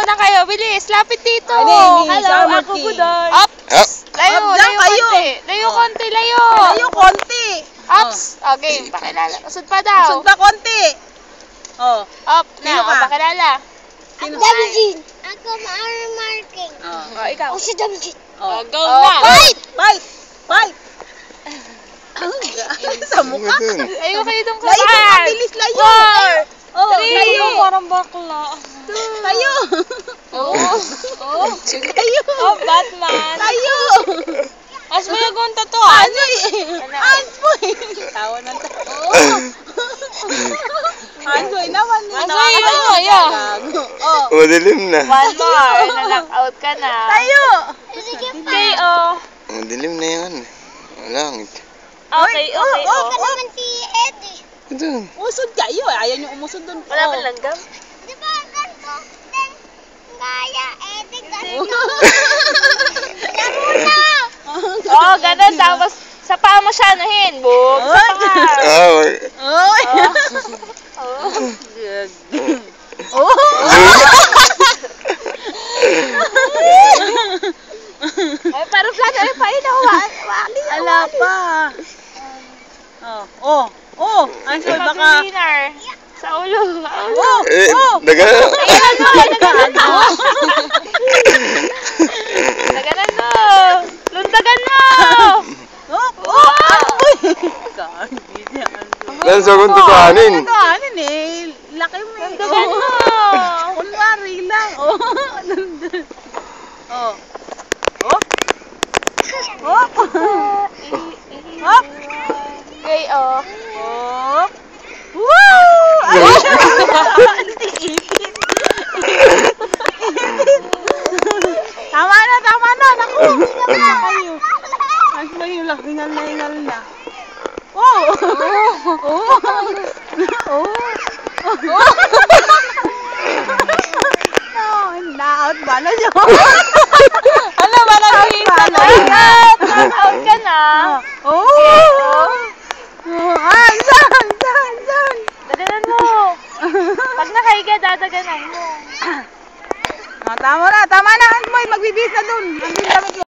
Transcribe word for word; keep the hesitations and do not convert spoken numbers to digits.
na kayo. Bilis, lapit dito. Hello, ako Budoy. Ups! Layo, layo konti. Layo konti, layo. Layo konti. Ups! Okay, pakilala. Usod pa daw. Usod pa konti. Oh. Up na, o pakilala. Ako Damjin. Ako marking. Oh. O, ikaw. Ako si Damjin. Oh. Go na. Fight! Fight! Fight! Sa mukha. Layo kayo dong Layo, kapan. mabilis, layo. Four. Oh, Three. layo. Parang bakla. Tayo. Oh. Oh. Tayo. Oh, Batman. Tayo. Mas mo yung to ah. Ano eh? Ansoy. Tawa ng tawa. Ansoy naman eh. Ansoy yun, yun. Oh. Madilim na. One more. Na-knock out ka na. Tayo. K O. Madilim na yan. Langit. Okay, okay, oh, oh. Ito naman si Eddie. Ito. Usod kayo eh. Ayaw nyo umusod dun. Wala bang langgam? Di ba ganito? Then, gaya Eddie ganito. Namuna! Oo, ganun. Tapos, sa paa mo siya anuhin. Boom. Sa paa. Ah, wag. Oy. Oh. Oh. Ay, parang flag. Ay, painaw. Wali. Ala pa. Oh. Oh. Oh. Ansoy baka. Mag-winner. Sa ulo. Oh. Eh, Oh. daga. Ayan mo. Naganan mo. Naganan mo. Lundagan mo. Oh. Oh. Ansoy. Gagi niya. Lan sa kung tutuhanin. Ano anin eh. Laki mo eh. Lundagan mo. Kunwari lang. Oh. Oh. Oh. Oh. Oh. K O. Oh. Woo! Ay! Tama na, tama na. Naku. Tama kayo. Ay, kayo lang. Hingal na, hingal na. Oh! Oh! Oh! Oh! Na-out ba na siya? Ano ba nang out ka na? Out ka na.